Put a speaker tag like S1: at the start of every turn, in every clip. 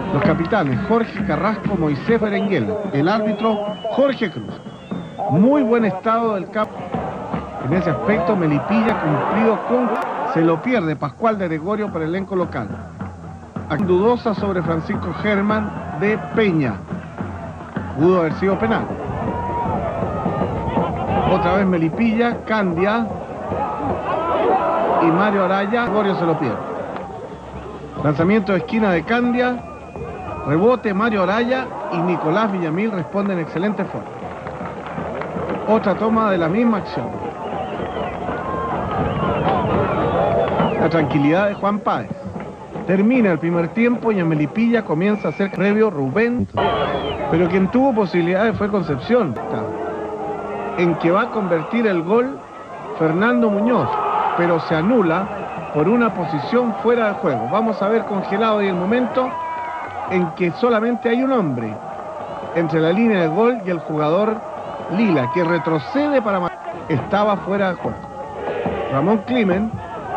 S1: Los capitanes Jorge Carrasco, Moisés Berenguel. El árbitro Jorge Cruz. Muy buen estado del campo. En ese aspecto Melipilla cumplido con... Se lo pierde Pascual de Gregorio para el elenco local. Dudosa sobre Francisco Germán de Peña. Pudo haber sido penal. Otra vez Melipilla, Candia y Mario Araya. Gregorio se lo pierde. Lanzamiento de esquina de Candia. Rebote Mario Araya y Nicolás Villamil responde en excelente forma. Otra toma de la misma acción. La tranquilidad de Juan Páez. Termina el primer tiempo y en Melipilla comienza a ser previo Rubén. Pero quien tuvo posibilidades fue Concepción, en que va a convertir el gol Fernando Muñoz, pero se anula por una posición fuera de juego. Vamos a ver congelado ahí el momento en que solamente hay un hombre entre la línea de gol y el jugador Lila, que retrocede para... Estaba fuera de juego. Ramón Climent,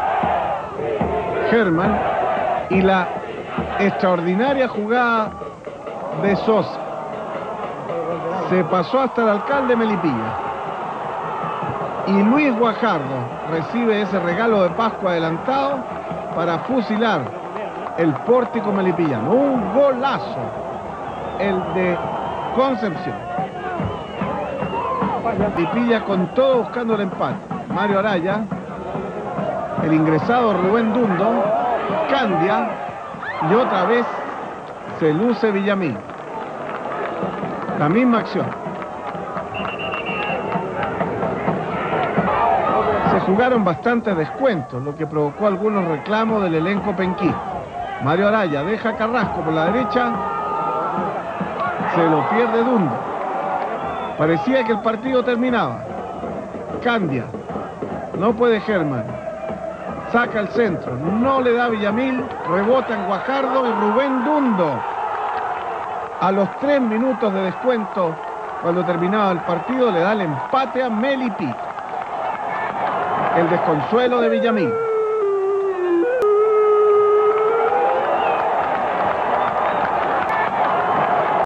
S1: Germán y la extraordinaria jugada de Sosa. Se pasó hasta el alcalde Melipilla. Y Luis Guajardo recibe ese regalo de Pascua adelantado para fusilar el pórtico melipillano. Un golazo el de Concepción. Melipilla con todo buscando el empate. Mario Araya, el ingresado Rubén Dundo, Candia y otra vez se luce Villamil. La misma acción. Se jugaron bastantes descuentos, lo que provocó algunos reclamos del elenco penquí. Mario Araya deja a Carrasco por la derecha. Se lo pierde Dundo. Parecía que el partido terminaba. Candia. No puede Germán. Saca el centro. No le da Villamil. Rebota en Guajardo y Rubén Dundo. A los 3 minutos de descuento, cuando terminaba el partido, le da el empate a Melipilla. El desconsuelo de Villamil.